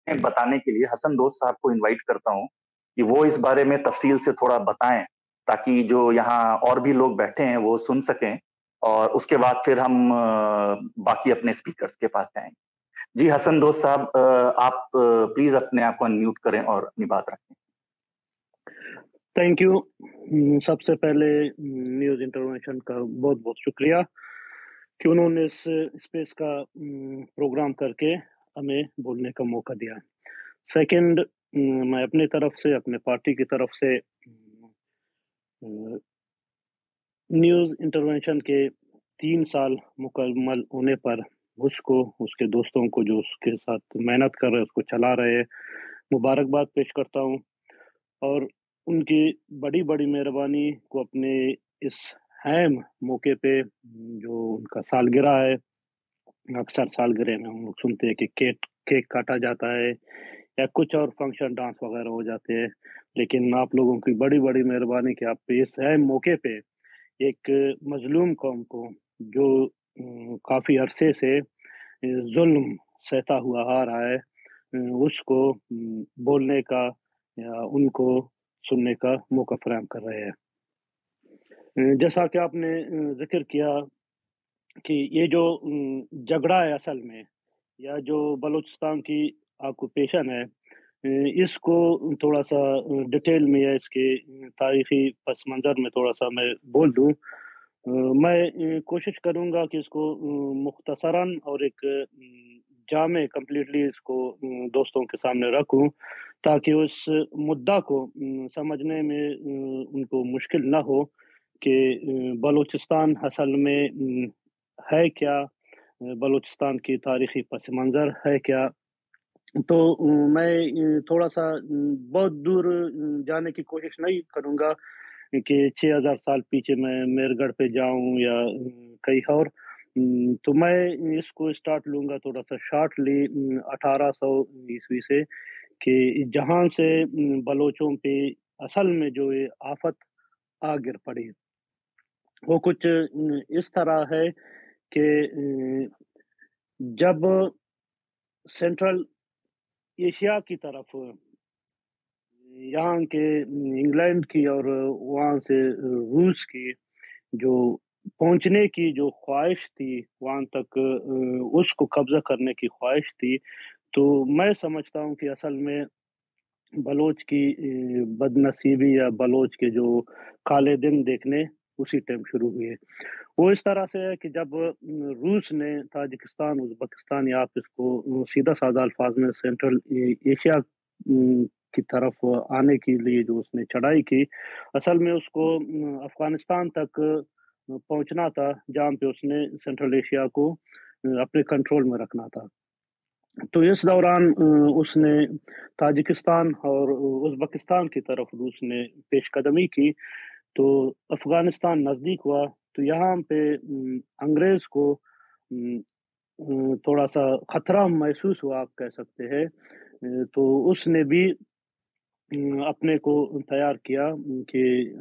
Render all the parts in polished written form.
बताने के लिए हसन दोस्त साहब को इनवाइट करता हूँ कि वो इस बारे में तफसील से थोड़ा बताएं, ताकि जो यहाँ और भी लोग बैठे हैं वो सुन सकें, और उसके बाद फिर हम बाकी अपने स्पीकर्स के पास जाएंगे। जी हसन दोस्त साहब, आप प्लीज अपने आप को अनम्यूट करें और अपनी बात रखें। Thank you. सबसे पहले न्यूज़ इंटरवेंशन का बहुत बहुत शुक्रिया कि उन्होंने इस स्पेस का प्रोग्राम करके हमें बोलने का मौका दिया। सेकंड, मैं अपनी तरफ से, अपने पार्टी की तरफ से न्यूज़ इंटरवेंशन के 3 साल मुकम्मल होने पर उसको, उसके दोस्तों को जो उसके साथ मेहनत कर रहे हैं, उसको चला रहे हैं, मुबारकबाद पेश करता हूँ। और उनकी बड़ी बड़ी मेहरबानी को अपने इस अहम मौके पे, जो उनका सालगिरह है, अक्सर सालगिरह में हम लोग सुनते हैं कि केक केक काटा जाता है या कुछ और फंक्शन, डांस वगैरह हो जाते हैं, लेकिन आप लोगों की बड़ी बड़ी मेहरबानी कि आप इस अहम मौके पे एक मजलूम कौम को, जो काफ़ी अरसे से जुल्म सहता हुआ आ रहा है, उसको बोलने का या उनको सुनने का मौका फराहम कर रहे हैं। जैसा कि आपने ज़िक्र किया कि ये जो झगड़ा है असल में, या जो बलूचिस्तान की ऑक्यूपेशन है, इसको थोड़ा-सा डिटेल में या इसके तारीख़ी पस मंज़र में थोड़ा-सा मैं बोल दूँ। मैं कोशिश करूँगा कि इसको मुख्तसरन और एक जामे कंप्लीटली इसको दोस्तों के सामने रखूँ, ताकि उस मुद्दा को समझने में उनको मुश्किल ना हो कि बलूचिस्तान असल में है क्या? बलूचिस्तान की तारीख़ी पस मंज़र है क्या? तो मैं थोड़ा-सा बहुत दूर जाने की कोशिश नहीं करूँगा कि 6000 साल पीछे मैं मेरगढ़ पे जाऊँ या कहीं और। तो मैं इसको स्टार्ट लूँगा थोड़ा-सा शॉर्टली 1800 ईस्वी से, कि जहाँ से बलोचों पे असल में जो ये आफ़त आ गिर पड़ी। वो कुछ इस तरह है कि जब सेंट्रल एशिया की तरफ, यहाँ के इंग्लैंड की और वहाँ से रूस की जो पहुँचने की जो ख्वाहिश थी, वहाँ तक उसको कब्ज़ा करने की ख्वाहिश थी, तो मैं समझता हूँ कि असल में बलोच की बदनसीबी या बलोच के जो काले दिन देखने उसी टाइम शुरू हुए। वो इस तरह से है कि जब रूस ने ताजिकिस्तान, उज़्बेकिस्तान, या आप इसको सीधा-साधा अल्फ़ाज़ में सेंट्रल एशिया की तरफ आने के लिए जो उसने चढ़ाई की, असल में उसको अफ़गानिस्तान तक पहुँचना था, जहाँ पे उसने सेंट्रल एशिया को अपने कंट्रोल में रखना था। तो इस दौरान उसने ताजिकिस्तान और उज़्बेकिस्तान की तरफ रूस ने पेशकदमी की, तो अफ़गानिस्तान नज़दीक हुआ, तो यहाँ पे अंग्रेज़ को थोड़ा-सा खतरा महसूस हुआ, आप कह सकते हैं। तो उसने भी अपने को तैयार किया कि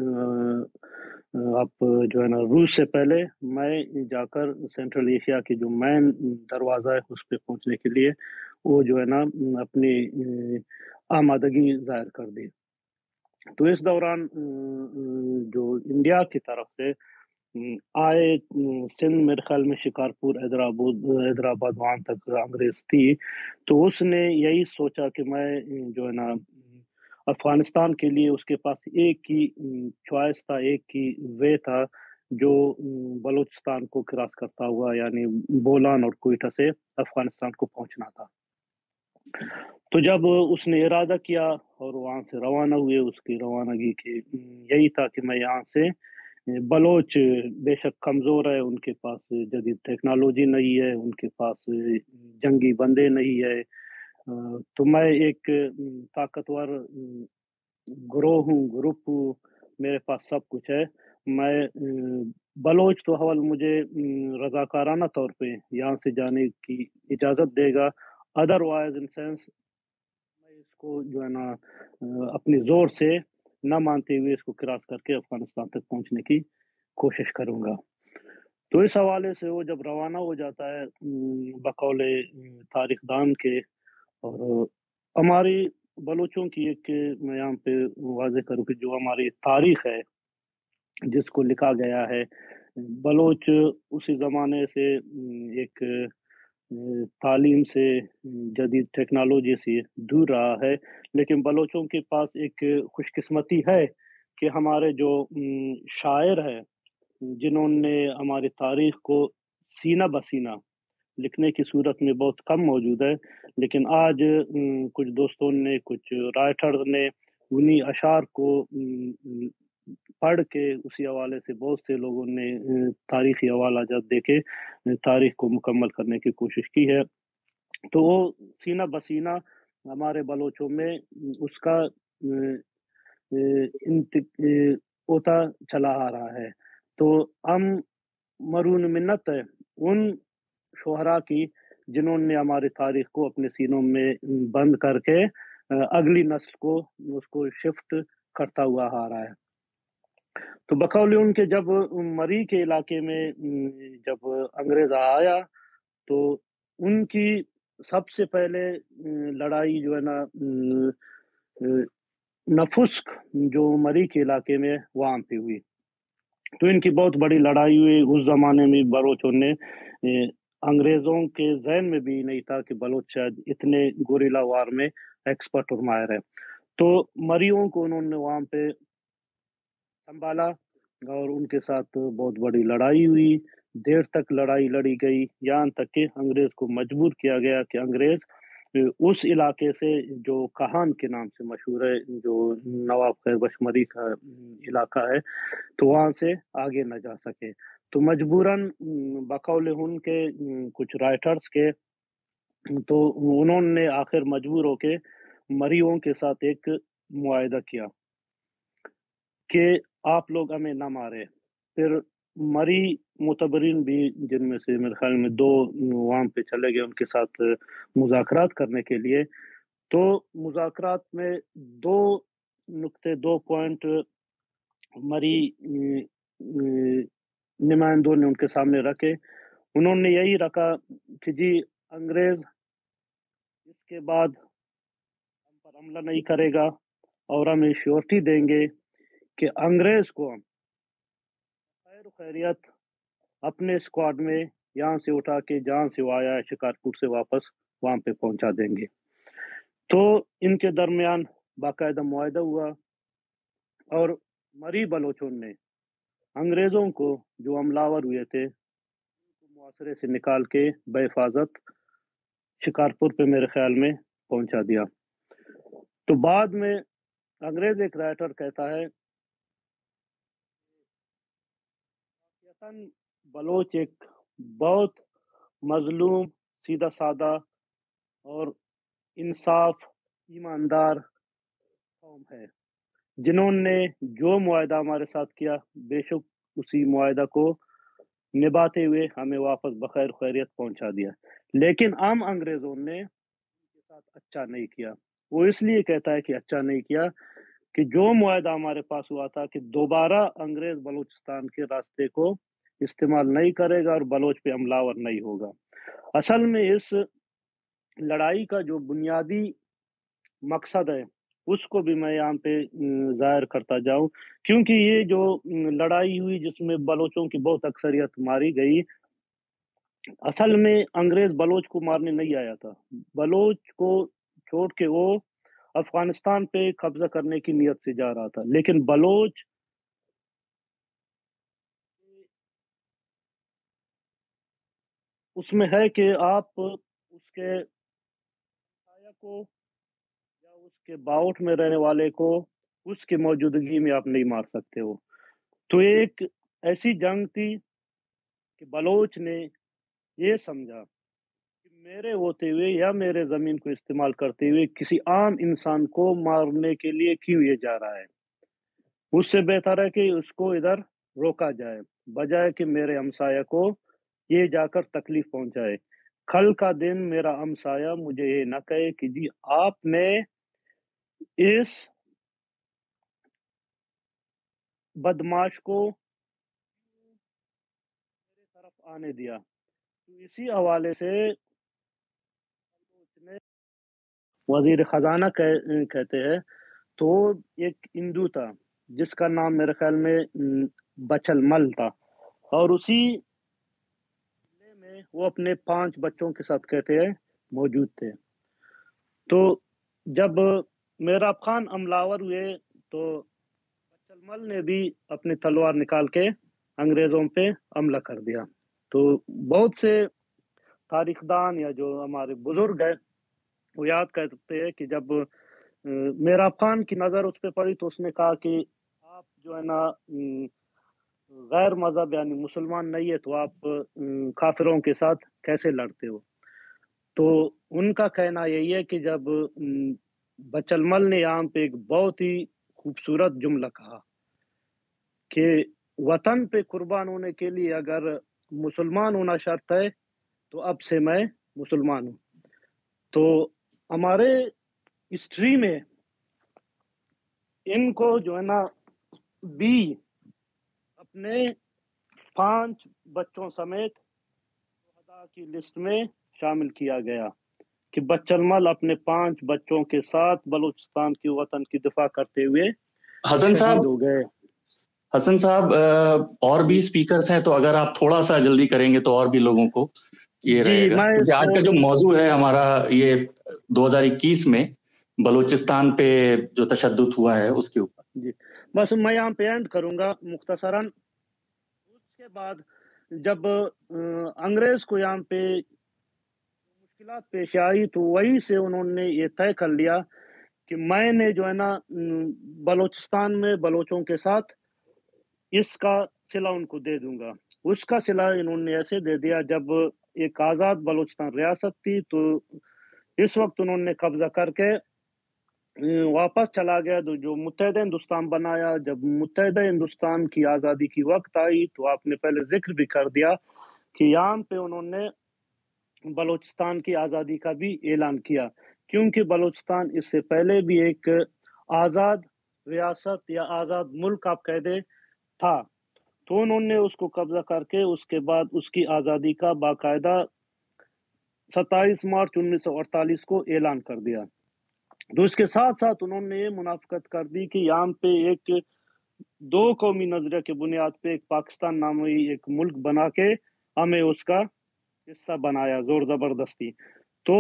आप जो है ना, रूस से पहले मैं जाकर सेंट्रल एशिया की जो मेन दरवाज़ा है उस पे पहुँचने के लिए, वो जो है ना अपनी आमादगी ज़ाहिर कर दी। तो इस दौरान जो इंडिया की तरफ से आए, सिंध मेरे ख़्याल में शिकारपुर, हैदराबाद वहाँ तक अंग्रेज़ थी, तो उसने यही सोचा कि मैं जो है ना अफ़गानिस्तान के लिए उसके पास एक ही चॉइस था, एक ही वे था, जो बलूचिस्तान को क्रॉस करता हुआ, यानी बोलान और क्वेटा से अफ़गानिस्तान को पहुँचना था। तो जब उसने इरादा किया और वहाँ से रवाना हुए, उसकी रवानगी की यही था कि मैं यहाँ से, बलोच बेशक कमज़ोर है, उनके पास जदीद टेक्नोलॉजी नहीं है, उनके पास जंगी बंदे नहीं है, तो मैं एक ताकतवर ग्रोह हूँ, ग्रुप हूँ, मेरे पास सब कुछ है। मैं बलोच तो हवल मुझे रज़ाकाराना तौर पे यहाँ से जाने की इजाज़त देगा, अदरवाइज़ इन सेंस मैं इसको जो है ना अपने ज़ोर से ना मानते हुए इसको क्रॉस करके अफ़गानिस्तान तक पहुँचने की कोशिश करूँगा। तो इस हवाले से वो जब रवाना हो जाता है बकौले तारीख़ दान के, और हमारी बलूचों की एक मैं यहाँ पे वाज़ेह करूँ कि जो हमारी तारीख़ है, जिसको लिखा गया है, बलोच उसी ज़माने से एक तालीम से, जदीद टेक्नोलॉजी से दूर रहा है, लेकिन बलोचों के पास एक खुशकिस्मती है कि हमारे जो शायर हैं, जिन्होंने हमारी तारीख़ को सीना-ब-सीना लिखने की सूरत में बहुत कम मौजूद है, लेकिन आज कुछ दोस्तों ने, कुछ राइटर्स ने उन्हीं अशार को पढ़ के उसी हवाले से बहुत से लोगों ने तारीख़ी हवालाजात देके तारीख़ को मुकम्मल करने की कोशिश की है। तो वो सीना-ब-सीना हमारे बलोचों में उसका होता चला आ रहा है। तो हम मरून मिन्नत है उन शुहरा की जिन्होंने हमारी तारीख को अपने सीनों में बंद करके अगली नस्ल को उसको शिफ्ट करता हुआ आ रहा है। तो बकौल उनके जब मरी के इलाके में जब अंग्रेज़ आया, तो उनकी सबसे पहले लड़ाई जो है ना नफुस्क जो मरी के इलाके में वहाँ पे हुई। तो इनकी बहुत बड़ी लड़ाई हुई। उस ज़माने में बलोचों ने अंग्रेज़ों के ज़हन में भी नहीं था कि बलोच शायद इतने गुरिल्ला वार में एक्सपर्ट और माहिर है। तो मरियों को उन्होंने वहाँ पे सँभाला और उनके साथ बहुत बड़ी लड़ाई हुई। देर तक लड़ाई लड़ी गई, यहाँ तक कि अंग्रेज़ को मजबूर किया गया कि अंग्रेज़ उस इलाके से जो काहान के नाम से मशहूर है, जो नवाब खैबर मरी का इलाका है, तो वहाँ से आगे न जा सके। तो मजबूरन बकौल उनके कुछ राइटर्स के, तो उन्होंने आखिर मजबूर होके मरियों के साथ एक मुआहिदा किया कि आप लोग हमें ना मारें। फिर मरी मुतबरीन भी, जिनमें से मेरे ख़्याल में 2 वहाँ पे चले गए उनके साथ मुज़ाकरात करने के लिए। तो मुज़ाकरात में 2 नुक्ते, 2 पॉइंट मरी नुमाइंदों ने उनके सामने रखे। उन्होंने यही रखा कि जी, अंग्रेज़ इसके बाद हम पर हमला नहीं करेगा और हम ये श्योरिटी देंगे कि अंग्रेज़ को हम खैर खैरियत अपने स्क्वाड में यहाँ से उठा के जहाँ से वो आया है शिकारपुर से वापस वहाँ पे पहुँचा देंगे। तो इनके दरमियान बाकायदा मुआहिदा हुआ और मरी बलोचों ने अंग्रेज़ों को, जो हमलावर हुए थे, मुआसरे से निकाल के बहिफाज़त शिकारपुर पे मेरे ख़्याल में पहुँचा दिया। तो बाद में अंग्रेज़ एक राइटर कहता है, वाक़ईतन बलोच एक बहुत मज़लूम, सीधा-सादा और इंसाफ, ईमानदार कौम है, जिन्होंने जो मुआहिदा हमारे साथ किया, बेशक उसी मुआहिदा को निभाते हुए हमें वापस बखैर खैरियत पहुँचा दिया। लेकिन हम अंग्रेज़ों ने उनके साथ अच्छा नहीं किया। वो इसलिए कहता है कि अच्छा नहीं किया कि जो मुआहिदा हमारे पास हुआ था कि दोबारा अंग्रेज़ बलूचिस्तान के रास्ते को इस्तेमाल नहीं करेगा और बलोच पे हमलावर नहीं होगा। असल में इस लड़ाई का जो बुनियादी मकसद है, उसको भी मैं यहाँ पे ज़ाहिर करता जाऊँ, क्योंकि ये जो लड़ाई हुई जिसमें बलोचों की बहुत अक्सरियत मारी गई, असल में अंग्रेज़ बलोच को मारने नहीं आया था। बलोच को छोड़ के वो अफ़गानिस्तान पे कब्ज़ा करने की नीयत से जा रहा था। लेकिन बलोच उसमें है कि आप उसके साया को या उसके बाउट में रहने वाले को उसकी मौजूदगी में आप नहीं मार सकते हो। तो ये एक ऐसी जंग थी कि बलोच ने ये समझा कि मेरे होते हुए या मेरे ज़मीन को इस्तेमाल करते हुए किसी आम इंसान को मारने के लिए क्यों ये जा रहा है? उससे बेहतर है कि उसको इधर रोका जाए, बजाए कि मेरे हमसाया को ये जाकर तकलीफ़ पहुँचाए। कल का दिन मेरा हमसाया मुझे ये ना कहे कि जी, आपने इस बदमाश को मेरे तरफ आने दिया। तो इसी हवाले से उसने वजीर खजाना कहते हैं। तो एक हिंदू था जिसका नाम मेरे ख्याल में बचल मल था, और उसी किले में वो अपने 5 बच्चों के साथ कहते हैं मौजूद थे। तो जब मेहराब खान हमलावर हुए तो बचलमल ने भी अपनी तलवार निकाल के अंग्रेजों पे हमला कर दिया। तो बहुत से तारीखदान या जो हमारे बुजुर्ग है वो याद करते हैं कि जब मेहराब खान की नज़र उस पर पड़ी तो उसने कहा कि आप जो है ना गैर मजहब यानी मुसलमान नहीं है तो आप काफिरों के साथ कैसे लड़ते हो। तो उनका कहना यही है कि जब बचलमल ने यहाँ पे एक बहुत ही खूबसूरत जुमला कहा कि वतन पे कुर्बान होने के लिए अगर मुसलमान होना शर्त है तो अब से मैं मुसलमान हूँ। तो हमारे हिस्ट्री में इनको जो है ना बी अपने 5 बच्चों समेत शुहदा की लिस्ट में शामिल किया गया कि बचलमल अपने 5 बच्चों के साथ बलूचिस्तान की वतन की दिफा करते हुए हसन शहीद हो गए। हसन साहब, और भी स्पीकर्स हैं, तो अगर आप थोड़ा सा जल्दी करेंगे तो और भी लोगों को ये रहेगा, क्योंकि आज का जो मौजू है हमारा ये 2021 में बलूचिस्तान पे जो तशद्दुद हुआ है उसके ऊपर। जी, बस मैं यहाँ पे एंड करूंगा मुख्तसरन। उसके बाद जब अंग्रेज को यहाँ पे मुश्किलात पेश आई तो वही से उन्होंने ये तय कर लिया कि मैंने जो है ना बलूचिस्तान में बलोचों के साथ इसका सिला उनको दे दूंगा। उसका सिला इन्होंने ऐसे दे दिया, जब एक आज़ाद बलूचिस्तान रियासत थी तो इस वक्त उन्होंने कब्जा करके वापस चला गया। तो जो मुत्तहिदा हिंदुस्तान बनाया, जब मुत्तहिदा हिंदुस्तान की आज़ादी की वक्त आई तो आपने पहले जिक्र भी कर दिया कि यहाँ पे उन्होंने बलूचिस्तान की आज़ादी का भी ऐलान किया, क्योंकि बलूचिस्तान इससे पहले भी एक आज़ाद रियासत या आज़ाद मुल्क आप कह दे था। तो उन्होंने उसको कब्जा करके उसके बाद उसकी आज़ादी का बाकायदा 27 मार्च 1948 को ऐलान कर दिया। तो इसके साथ साथ उन्होंने ये मुनाफिकत कर दी कि यहाँ पे एक 2 कौमी नजरिया के बुनियाद पे एक पाकिस्तान नामी एक मुल्क बना के हमें उसका हिस्सा बनाया जोर जबरदस्ती। तो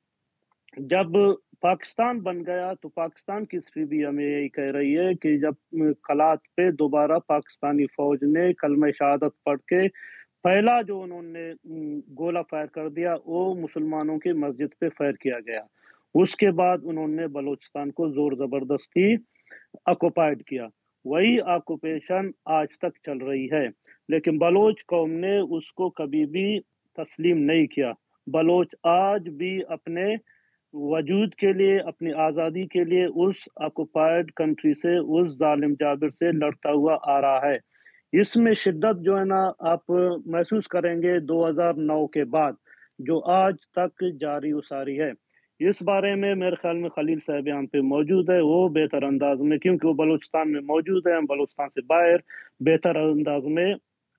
जब पाकिस्तान बन गया तो पाकिस्तान की हिस्ट्री भी हमें यही कह रही है कि जब कलात पे दोबारा पाकिस्तानी फौज ने कलमा शहादत पढ़ के पहला जो उन्होंने गोला फायर कर दिया वो मुसलमानों की मस्जिद पे फायर किया गया। उसके बाद उन्होंने बलूचिस्तान को जोर जबरदस्ती ऑक्युपाइड किया। वही ऑक्युपेशन आज तक चल रही है, लेकिन बलोच कौम ने उसको कभी भी तस्लीम नहीं किया। बलोच आज भी अपने वजूद के लिए, अपनी आज़ादी के लिए उस ऑक्युपाइड कंट्री से, उस जालिम जाबिर से लड़ता हुआ आ रहा है। इसमें शिद्दत जो है ना आप महसूस करेंगे 2009 के बाद, जो आज तक जारी उसारी है। इस बारे में मेरे ख्याल में खलील साहब यहाँ पे मौजूद है, वो बेहतर अंदाज में, क्योंकि वो बलूचिस्तान में मौजूद है, हम बलूचिस्तान से बाहर बेहतर अंदाज में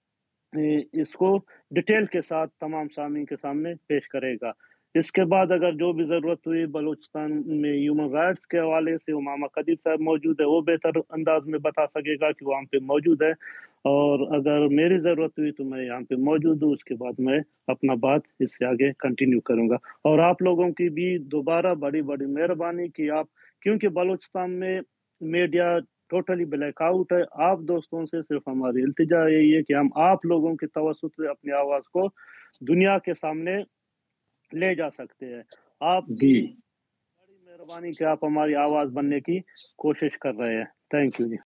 इसको डिटेल के साथ तमाम सामीन के सामने पेश करेगा। इसके बाद अगर जो भी ज़रूरत हुई बलूचिस्तान में ह्यूमन राइट्स के हवाले से उमामा कदीर साहब मौजूद है, वो बेहतर अंदाज में बता सकेगा कि वो वहाँ पे मौजूद है। और अगर मेरी ज़रूरत हुई तो मैं यहाँ पे मौजूद हूँ, उसके बाद मैं अपना बात इससे आगे कंटिन्यू करूँगा। और आप लोगों की भी दोबारा बड़ी बड़ी मेहरबानी कि आप, क्योंकि बलूचिस्तान में मीडिया टोटली ब्लैक आउट है। आप दोस्तों से सिर्फ हमारी इल्तिजा यही है कि हम आप लोगों की तवज्जुह से अपनी आवाज़ को दुनिया के सामने ले जा सकते हैं। आपकी बड़ी मेहरबानी कि आप हमारी आवाज़ बनने की कोशिश कर रहे हैं। Thank you ji.